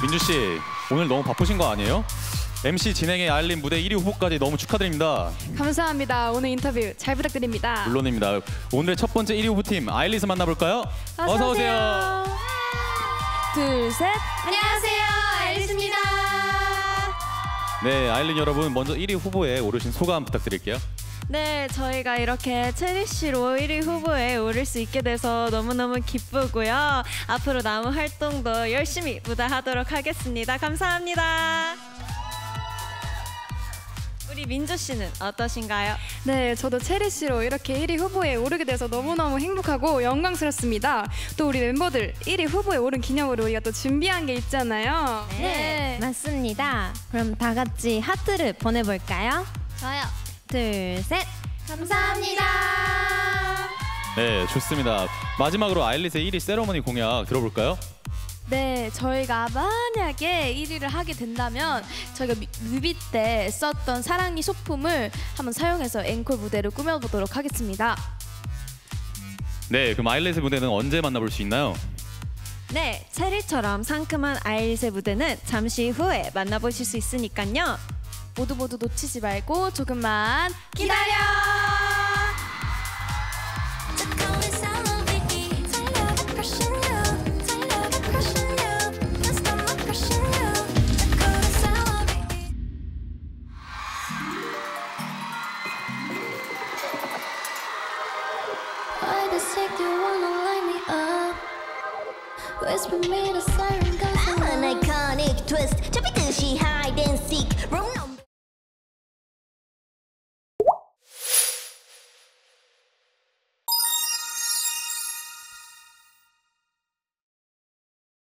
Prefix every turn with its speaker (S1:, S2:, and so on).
S1: 민주 씨, 오늘 너무 바쁘신 거 아니에요? MC 진행의 아일린 무대 1위 후보까지 너무 축하드립니다.
S2: 감사합니다. 오늘 인터뷰 잘 부탁드립니다.
S1: 물론입니다. 오늘의 첫 번째 1위 후보팀 아일리스 만나볼까요? 어서 오세요.
S2: 둘, 셋.
S3: 안녕하세요, 아일리스입니다.
S1: 네, 아일린 여러분, 먼저 1위 후보에 오르신 소감 부탁드릴게요.
S4: 네, 저희가 이렇게 체리씨로 1위 후보에 오를 수 있게 돼서 너무너무 기쁘고요. 앞으로 남은 활동도 열심히 무대하도록 하겠습니다. 감사합니다. 우리 민주 씨는 어떠신가요?
S2: 네, 저도 체리씨로 이렇게 1위 후보에 오르게 돼서 너무너무 행복하고 영광스럽습니다. 또 우리 멤버들 1위 후보에 오른 기념으로 우리가 또 준비한 게 있잖아요.
S3: 네, 맞습니다. 그럼 다 같이 하트를 보내볼까요?
S4: 좋아요.
S3: 둘, 셋. 감사합니다.
S1: 네, 좋습니다. 마지막으로 아일리스의 1위 세러머니 공약 들어볼까요?
S2: 네, 저희가 만약에 1위를 하게 된다면 저희가 뮤비 때 썼던 사랑니 소품을 한번 사용해서 앵콜 무대를 꾸며보도록 하겠습니다.
S1: 네, 그럼 아일리스 무대는 언제 만나볼 수 있나요?
S4: 네, 체리처럼 상큼한 아일리스의 무대는 잠시 후에 만나보실 수 있으니까요.
S2: 모두 놓치지 말고 조금만
S3: 기다려!
S5: Why the sick you wanna light me up? Whisper me the siren